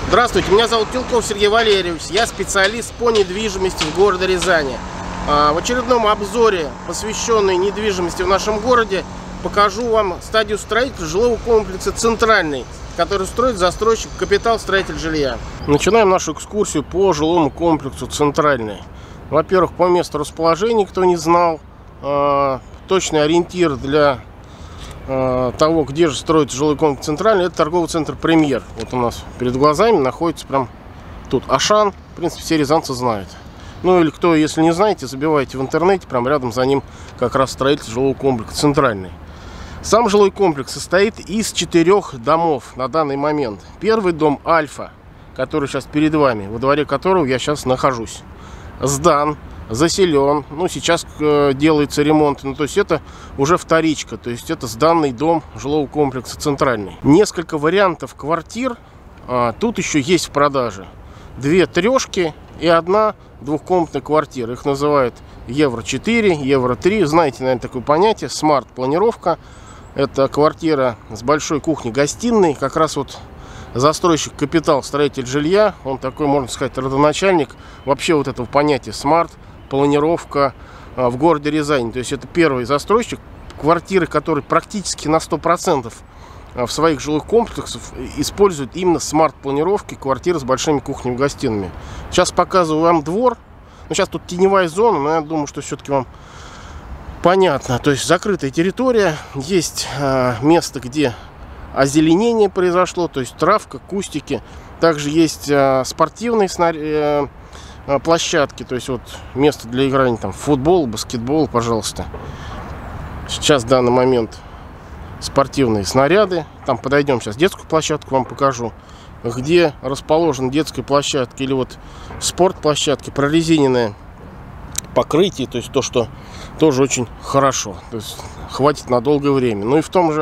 Здравствуйте, меня зовут Килков Сергей Валерьевич, я специалист по недвижимости в городе Рязани. В очередном обзоре, посвященный недвижимости в нашем городе, покажу вам стадию строительства жилого комплекса «Центральный», который строит застройщик «Капитал Строитель Жилья». Начинаем нашу экскурсию по жилому комплексу «Центральный». Во-первых, по месту расположения, кто не знал, точный ориентир для того, где же строится жилой комплекс «Центральный», это торговый центр «Премьер». Вот у нас перед глазами находится прям тут Ашан. В принципе, все рязанцы знают. Ну или кто, если не знаете, забивайте в интернете, прям рядом за ним как раз строительство жилого комплекса «Центральный». Сам жилой комплекс состоит из 4 домов на данный момент. Первый дом «Альфа», который сейчас перед вами, во дворе которого я сейчас нахожусь, сдан, заселен. Ну, сейчас делается ремонт. Ну, то есть это уже вторичка. То есть это сданный дом жилого комплекса «Центральный». Несколько вариантов квартир тут еще есть в продаже. 2 трешки и 1 двухкомнатная квартира. Их называют Евро 4, Евро 3. Знаете, наверное, такое понятие. Смарт-планировка. Это квартира с большой кухней-гостиной. Как раз вот застройщик «Капитал Строитель Жилья». Он такой, можно сказать, родоначальник вообще вот этого понятия смарт. Планировка в городе Рязани. То есть это первый застройщик, квартиры, который практически на 100% в своих жилых комплексах используют именно смарт-планировки, квартиры с большими кухнями-гостиными. Сейчас показываю вам двор. Ну, сейчас тут теневая зона, но я думаю, что все-таки вам понятно. То есть закрытая территория. Есть место, где озеленение произошло, то есть травка, кустики. Также есть спортивные площадки, то есть вот место для играния там в футбол, баскетбол, пожалуйста. Сейчас в данный момент спортивные снаряды. Там подойдем, сейчас детскую площадку вам покажу, где расположена детская площадка или вот спортплощадки, прорезиненное покрытие, то есть то, что тоже очень хорошо, то есть хватит на долгое время. Ну и в том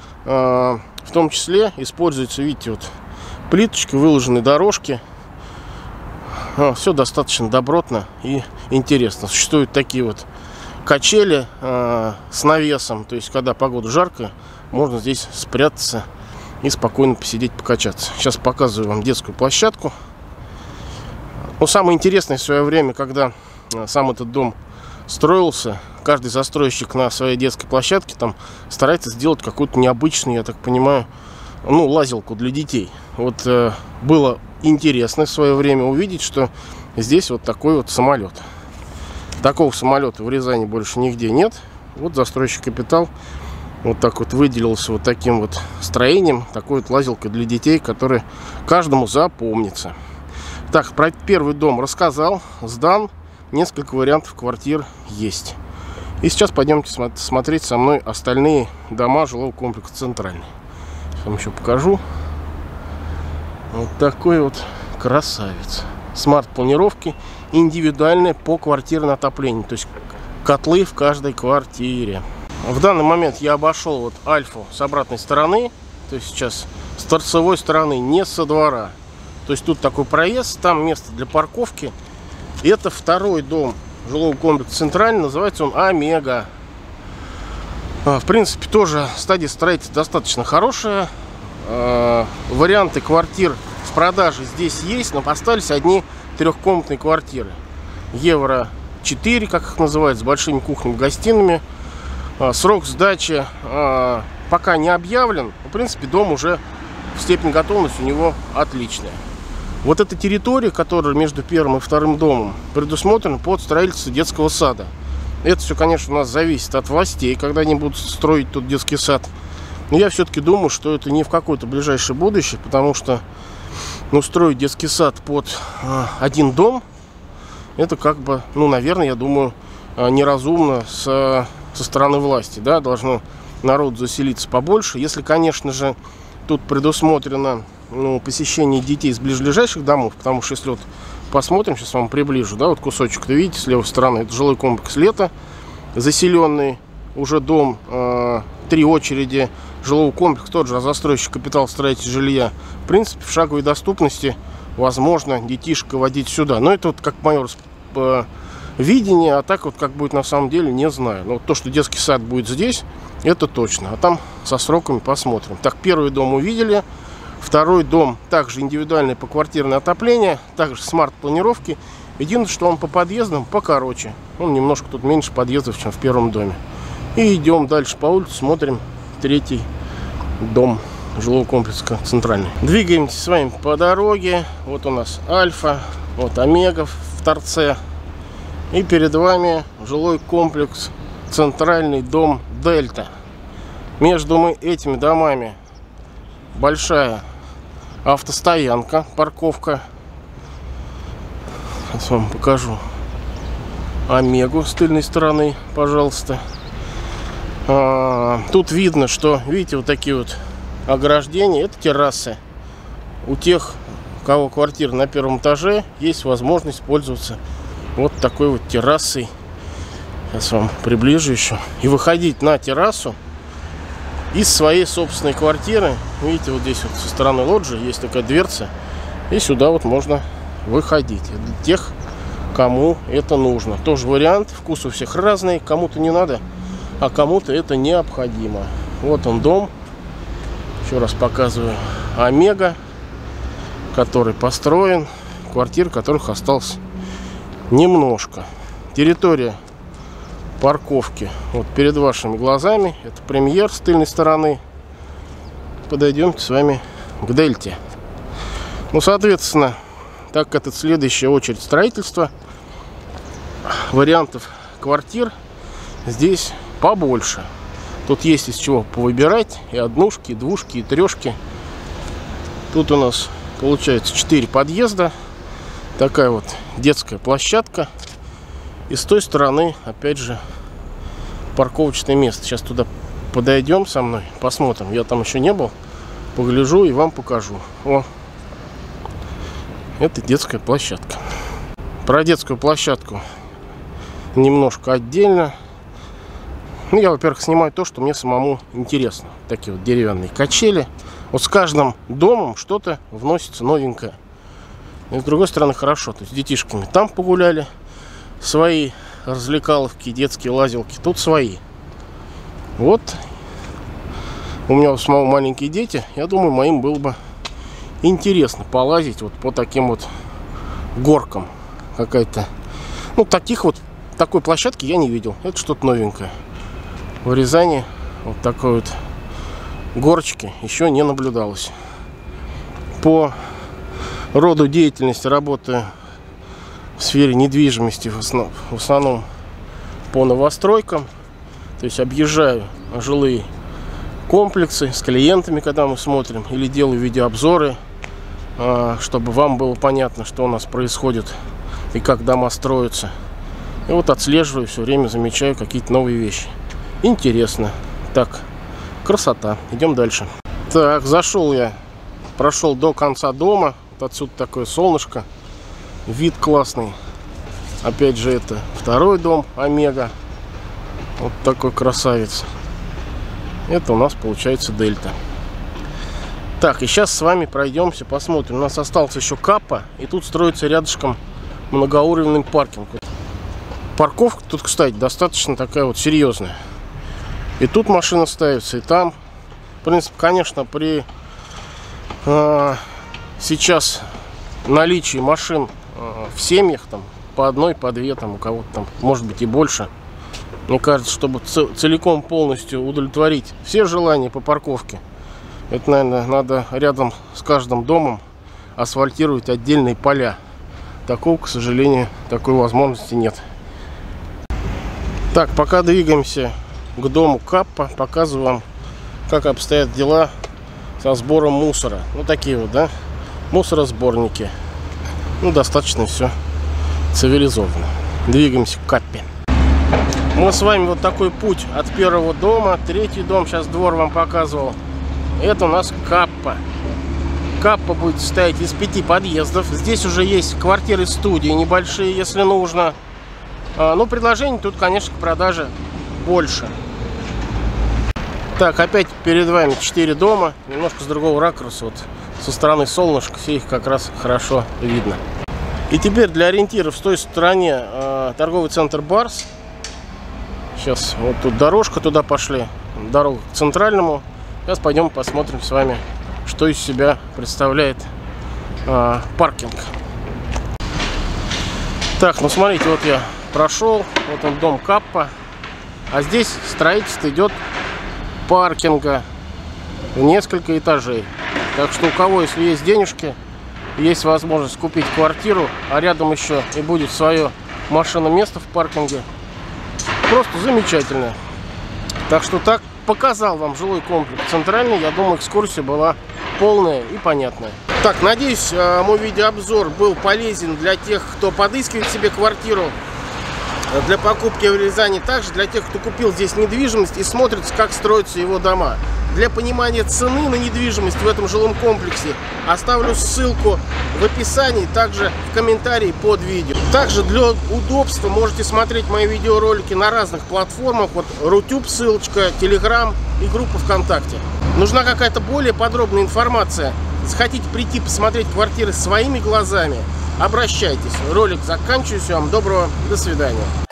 числе используется, видите, вот плиточки, выложенные дорожки. Все достаточно добротно и интересно. Существуют такие вот качели с навесом. То есть, когда погода жаркая, можно здесь спрятаться и спокойно посидеть, покачаться. Сейчас показываю вам детскую площадку. Но самое интересное в свое время, когда сам этот дом строился, каждый застройщик на своей детской площадке там старается сделать какую-то необычную, я так понимаю, ну, лазилку для детей. Вот было интересно в свое время увидеть, что здесь вот такой вот самолет. Такого самолета в Рязани больше нигде нет. Вот застройщик «Капитал» вот так вот выделился вот таким вот строением, такой вот лазилкой для детей, которая каждому запомнится. Так, про первый дом рассказал, сдан. Несколько вариантов квартир есть. И сейчас пойдемте смотреть со мной остальные дома жилого комплекса «Центральный». Вам еще покажу. Вот такой вот красавец. Смарт-планировки, индивидуальное поквартирное отопление. То есть котлы в каждой квартире. В данный момент я обошел вот «Альфу» с обратной стороны. То есть сейчас с торцевой стороны, не со двора. То есть тут такой проезд, там место для парковки. И это второй дом жилого комплекса «Центральный». Называется он «Омега». В принципе, тоже стадия строительства достаточно хорошая. Варианты квартир в продаже здесь есть, но остались одни трехкомнатные квартиры. Евро 4, как их называют, с большими кухнями-гостиными. Срок сдачи пока не объявлен. В принципе, дом уже в степени готовности у него отличная. Вот эта территория, которая между первым и вторым домом, предусмотрена под строительство детского сада. Это все, конечно, у нас зависит от властей, когда они будут строить тут детский сад. Но я все-таки думаю, что это не в какое-то ближайшее будущее, потому что, ну, строить детский сад под один дом, это как бы, ну, наверное, я думаю, неразумно со стороны власти, да, должно народ заселиться побольше. Если, конечно же, тут предусмотрено, ну, посещение детей с ближайших домов, потому что если вот посмотрим, сейчас вам приближу, да, вот кусочек-то видите с левой стороны, это жилой комплекс «Лето», заселенный уже дом, 3 очереди жилого комплекса, тот же застройщик «Капитал Строитель Жилья». В принципе, в шаговой доступности возможно детишек водить сюда. Но это вот как мое видение, а так вот как будет на самом деле, не знаю. Но вот то, что детский сад будет здесь, это точно. А там со сроками посмотрим. Так, первый дом увидели. Второй дом также индивидуальное поквартирное отопление, также смарт-планировки. Единственное, что он по подъездам покороче. Он немножко тут меньше подъездов, чем в первом доме. И идем дальше по улице, смотрим третий дом жилого комплекса центральный. Двигаемся с вами по дороге. Вот у нас Альфа, вот Омега в торце. И перед вами жилой комплекс центральный дом Дельта. Между этими домами большая автостоянка, парковка. Сейчас вам покажу Омегу с тыльной стороны, пожалуйста. Тут видно, что, видите, вот такие вот ограждения, это террасы. У тех, у кого квартира на первом этаже, есть возможность пользоваться вот такой вот террасой. Сейчас вам приближу еще. И выходить на террасу из своей собственной квартиры. Видите, вот здесь вот со стороны лоджии есть такая дверца. И сюда вот можно выходить. Для тех, кому это нужно. Тоже вариант. Вкус у всех разный. Кому-то не надо, а кому-то это необходимо. Вот он дом. Еще раз показываю. Омега, который построен. Квартир, которых осталось немножко. Территория парковки вот перед вашими глазами. Это Премьер с тыльной стороны. Подойдемте с вами к Дельте. Ну, соответственно, так как это следующая очередь строительства, вариантов квартир здесь побольше. Тут есть из чего повыбирать. И однушки, и двушки, и трешки. Тут у нас получается 4 подъезда. Такая вот детская площадка. И с той стороны, опять же, парковочное место. Сейчас туда подойдем со мной, посмотрим. Я там еще не был. Погляжу и вам покажу. О, это детская площадка. Про детскую площадку немножко отдельно. Ну, я, во-первых, снимаю то, что мне самому интересно. Такие вот деревянные качели. Вот с каждым домом что-то вносится новенькое. И с другой стороны, хорошо. То есть с детишками там погуляли. Свои развлекаловки, детские лазилки. Тут свои. Вот. У меня у самого маленькие дети. Я думаю, моим было бы интересно полазить вот по таким вот горкам. Какая-то. Ну, такой площадки я не видел. Это что-то новенькое. В Рязани вот такой вот горочки еще не наблюдалось. По роду деятельности работы в сфере недвижимости, в основном по новостройкам. То есть объезжаю жилые комплексы с клиентами, когда мы смотрим, или делаю видеообзоры, чтобы вам было понятно, что у нас происходит и как дома строятся. И вот отслеживаю, все время замечаю какие-то новые вещи. Интересно. Так, красота. Идем дальше. Так, зашел я, прошел до конца дома. Вот отсюда такое солнышко. Вид классный. Опять же, это второй дом Омега. Вот такой красавец. Это у нас получается Дельта. Так, и сейчас с вами пройдемся, посмотрим. У нас остался еще Каппа. И тут строится рядышком многоуровневый паркинг. Парковка тут, кстати, достаточно такая вот серьезная. И тут машина ставится, и там. В принципе, конечно, при сейчас наличии машин в семьях, там, по одной, по две, там, у кого-то там, может быть, и больше. Мне кажется, чтобы целиком полностью удовлетворить все желания по парковке, это, наверное, надо рядом с каждым домом асфальтировать отдельные поля. Такого, к сожалению, такой возможности нет. Так, пока двигаемся к дому Каппа, показываю вам, как обстоят дела со сбором мусора. Ну, такие вот, да, мусоросборники. Ну, достаточно все цивилизованно. Двигаемся к Каппе. Мы с вами вот такой путь от первого дома. Третий дом, сейчас двор вам показывал. Это у нас Каппа. Каппа будет состоять из 5 подъездов. Здесь уже есть квартиры-студии небольшие, если нужно. Но предложений тут, конечно, к продаже больше. Так, опять перед вами 4 дома. Немножко с другого ракурса. Вот со стороны солнышка все их как раз хорошо видно. И теперь для ориентиров с той стороне торговый центр Барс. Сейчас вот тут дорожка, туда пошли. Дорога к центральному. Сейчас пойдем посмотрим с вами, что из себя представляет паркинг. Так, ну смотрите, вот я прошел, вот он дом Каппа, а здесь строительство идет паркинга в несколько этажей. Так что у кого, если есть денежки, есть возможность купить квартиру, а рядом еще и будет свое машиноместо в паркинге, просто замечательно. Так что так показал вам жилой комплекс Центральный. Я думаю, экскурсия была полная и понятная. Так, надеюсь, мой видеообзор был полезен для тех, кто подыскивает себе квартиру для покупки в Рязани, также для тех, кто купил здесь недвижимость и смотрит, как строятся его дома. Для понимания цены на недвижимость в этом жилом комплексе оставлю ссылку в описании, также в комментарии под видео. Также для удобства можете смотреть мои видеоролики на разных платформах. Вот Рутюб ссылочка, Телеграм и группа ВКонтакте. Нужна какая-то более подробная информация, захотите прийти посмотреть квартиры своими глазами, обращайтесь. Ролик заканчиваю. Всем доброго, до свидания.